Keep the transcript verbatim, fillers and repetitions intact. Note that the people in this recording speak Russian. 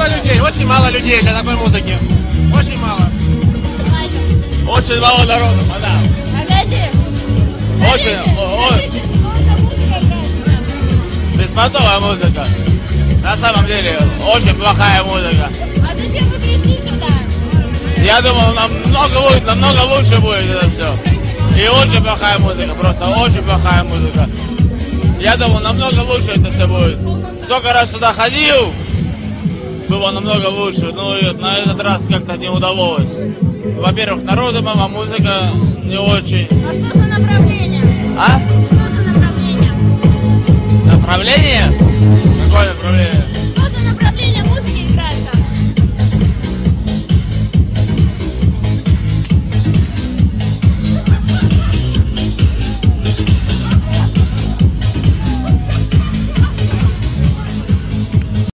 мало людей, очень мало людей для такой музыки. Очень мало. Очень мало народу, да. Очень, очень. Беспонтовая музыка. На самом деле, очень плохая музыка. А зачем вы пришли сюда? Я думал, намного лучше, намного лучше будет это все. И очень плохая музыка, просто очень плохая музыка. Я думал, намного лучше это все будет. Сколько раз сюда ходил, было намного лучше, но на этот раз как-то не удалось. Во-первых, народу мало, музыка не очень. А что за направление? А? Что за направление? Направление? Какое направление?